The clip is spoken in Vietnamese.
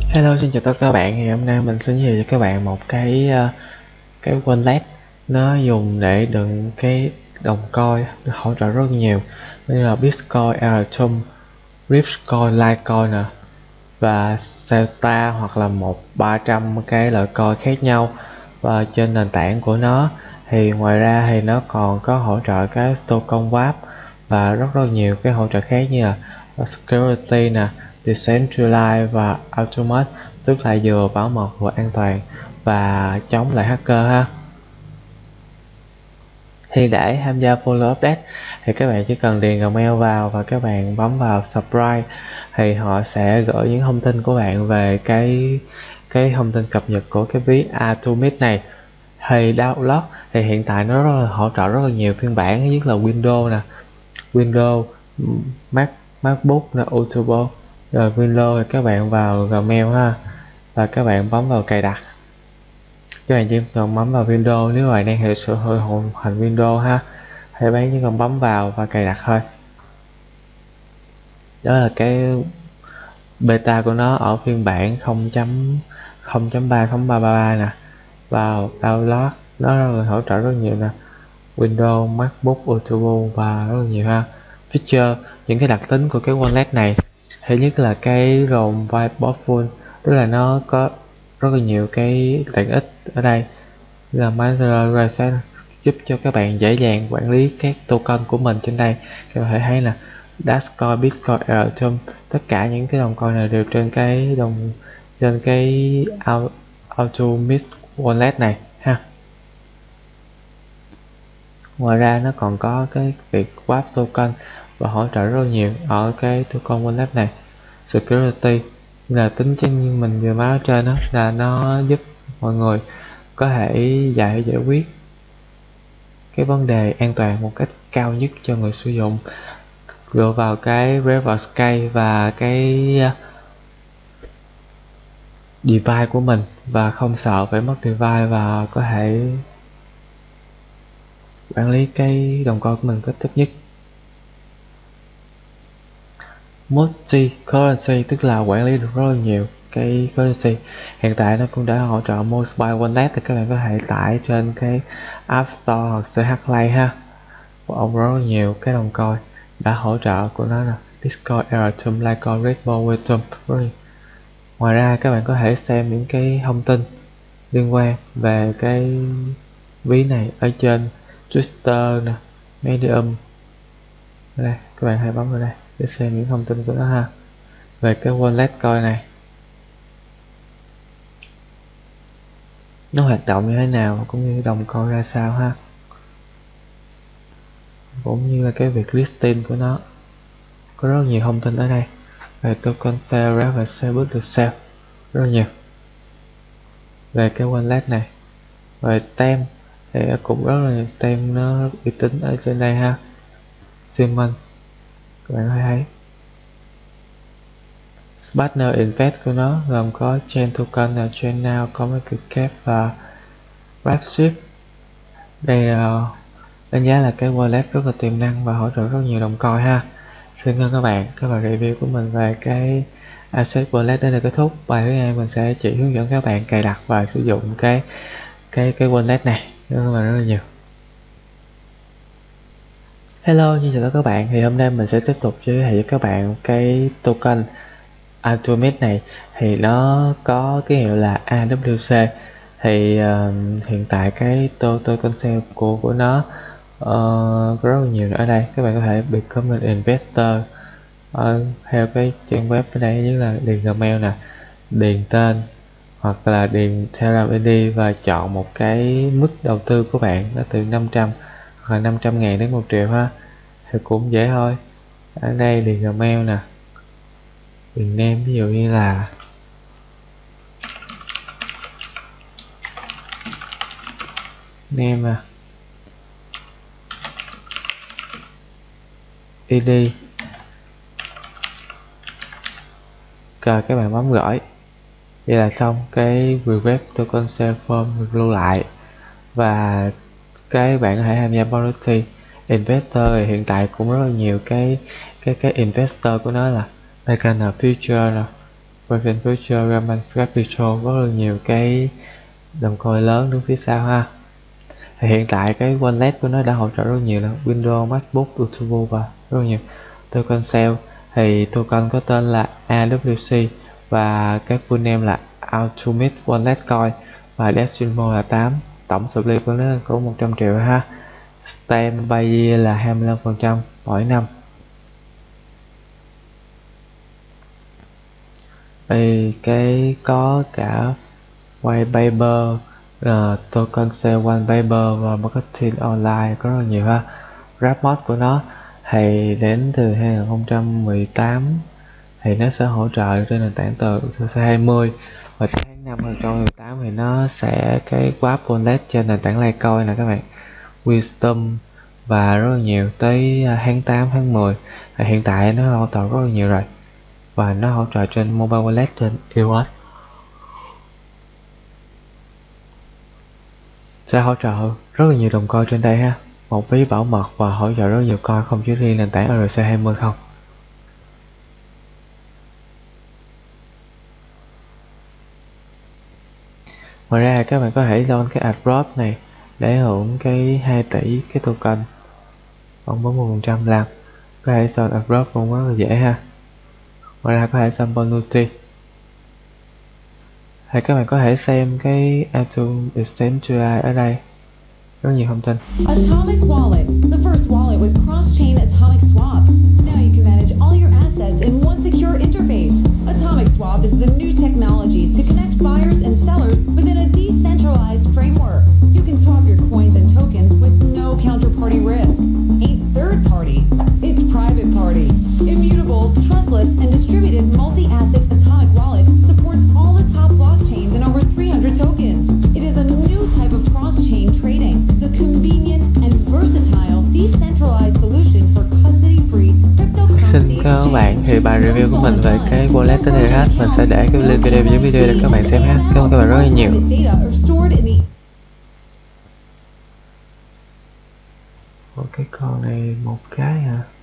Hello, xin chào tất cả các bạn. Thì hôm nay mình xin giới thiệu cho các bạn một cái wallet nó dùng để đựng cái đồng coin, hỗ trợ rất nhiều như là Bitcoin, Ethereum, Bitcoin, Litecoin nè, và Celta hoặc là 100-300 cái loại coin khác nhau. Và trên nền tảng của nó thì ngoài ra thì nó còn có hỗ trợ cái token swap và rất nhiều cái hỗ trợ khác như là security nè, decentralized và automate, tức là vừa bảo mật vừa an toàn và chống lại hacker ha. Thì để tham gia follow update thì các bạn chỉ cần điền email vào và các bạn bấm vào subscribe, thì họ sẽ gửi những thông tin của bạn về cái thông tin cập nhật của cái ví Atomic này. Thì download thì hiện tại nó hỗ trợ rất là nhiều phiên bản, nhất là Windows nè, Windows, MacBook nè, Ultrabook. Rồi Windows thì các bạn vào Gmail ha, và các bạn bấm vào cài đặt. Các bạn chỉ cần bấm vào Windows, nếu bạn đang sử dụng hành Windows ha, thì bạn chỉ cần bấm vào và cài đặt thôi. Đó là cái beta của nó ở phiên bản 0.3.333 nè. Vào download nó hỗ trợ rất nhiều nè, Windows, MacBook, Ultrabook và rất nhiều ha. Feature, những cái đặc tính của cái wallet này, thứ nhất là cái ROM Whiteboard Full, tức là nó có rất là nhiều cái tiện ích ở đây, là Master Reset giúp cho các bạn dễ dàng quản lý các token của mình. Trên đây các bạn thấy là Dogecoin, Bitcoin, Ethereum, tất cả những cái đồng coin này đều trên cái Atomic wallet này ha. Ngoài ra nó còn có cái việc swap token và hỗ trợ rất nhiều ở cái token wallet này. Security là tính chân mình vừa nói ở trên đó, là nó giúp mọi người có thể giải quyết cái vấn đề an toàn một cách cao nhất cho người sử dụng, dựa vào cái reverse key và cái device của mình, và không sợ phải mất device và có thể quản lý cái đồng coin của mình cách tốt nhất. Multi currency tức là quản lý được rất là nhiều cái currency. Hiện tại nó cũng đã hỗ trợ mobile wallet, thì các bạn có thể tải trên cái App Store hoặc CH Play ha. Ông rất là nhiều cái đồng coin đã hỗ trợ của nó là Bitcoin, Ethereum, Litecoin, Ripple, Ethereum. Ngoài ra các bạn có thể xem những cái thông tin liên quan về cái ví này ở trên Twitter nè, Medium. Đây, các bạn hãy bấm vào đây để xem những thông tin của nó ha, về cái wallet coin này, nó hoạt động như thế nào cũng như đồng coin ra sao ha, cũng như là cái việc listing của nó. Có rất nhiều thông tin ở đây về token sale, rate và sale, bước được sale rất nhiều về cái wallet này. Về tem thì cũng rất là tem, nó rất uy tín ở trên đây ha. Simon, các bạn có thể thấy partner invest của nó gồm có chain token là chain now, market cap và Rapship. Đây là đánh giá là cái wallet rất là tiềm năng và hỗ trợ rất nhiều đồng coin ha. Xin cảm ơn các bạn review của mình về cái asset wallet đến đây kết thúc. Bài thứ hai mình sẽ chỉ hướng dẫn các bạn cài đặt và sử dụng cái wallet này. Cảm ơn các bạn rất là nhiều. Hello, xin chào các bạn. Thì hôm nay mình sẽ tiếp tục giới thiệu cho các bạn cái token Atomic này. Thì nó có cái hiệu là AWC. Thì hiện tại cái token sale của nó có rất là nhiều ở đây. Các bạn có thể become an investor theo cái trang web ở đây, như là điền Gmail nè, điền tên hoặc là điền Telegram ID và chọn một cái mức đầu tư của bạn, nó từ 500 hoặc là 500.000 đến 1 triệu ha. Thì cũng dễ thôi. Ở đây điền Gmail nè, điền name ví dụ như là name ID, rồi các bạn bấm gửi. Vậy là xong cái request token sale form được lưu lại, và cái bạn có thể tham gia policy investor. Thì hiện tại cũng rất là nhiều cái investor của nó, là Bacana Future nè, Private Future, Raman Capital, rất là nhiều cái đồng coin lớn đứng phía sau ha. Thì hiện tại cái wallet của nó đã hỗ trợ rất nhiều là Windows, MacBook, YouTube và rất nhiều token sale. Thì token có tên là AWC và cái full name là Ultimate Wallet Coin và decimal là 8. Tổng supply của nó có 100 triệu ha. Stamp by year là 25% mỗi năm. Đây cái có cả white paper, token sale white paper và marketing online có rất là nhiều ha. Wrap mod của nó thì đến từ 2018 thì nó sẽ hỗ trợ trên nền tảng từ 2020 và tháng 5 2018 thì nó sẽ cái wrap wallet trên nền tảng Litecoin nè các bạn, Wisdom và rất là nhiều tới tháng 8 tháng 10 thì hiện tại nó hỗ trợ rất là nhiều rồi và nó hỗ trợ trên mobile wallet trên iOS. Sẽ hỗ trợ rất là nhiều đồng coin trên đây ha, một ví bảo mật và hỗ trợ rất nhiều coin không chỉ riêng nền tảng ERC20 không. Ngoài ra các bạn có thể download cái airdrop này để hưởng cái 2 tỷ cái token khoảng 40% làm. Có thể download airdrop cũng rất là dễ ha. Ngoài ra có thể xem bonus. Thì các bạn có thể xem cái Atom Extend ở đây, rất nhiều thông tin. Atomic Wallet, the first wallet with cross-chain atomic swaps. Now you can manage all your assets in one secure interface. Atomic Swap is the new technology to connect buyers and sellers within a decentralized framework. You can swap your coins and tokens with no counterparty risk. Ain't third party, it's private party. Immutable, trustless, and distributed multi-asset Atomic Wallet supports all the top blockchains and over 300 tokens. It is a new type of cross-chain trading, the convenient and versatile decentralized solution for custody-free cryptocurrency Xin các bạn, thì bài review của mình về cái wallet tới đây hết. Mình sẽ để cái link video dưới video để các bạn xem ha. Cảm ơn các bạn rất là nhiều. Ủa, cái con này một cái hả?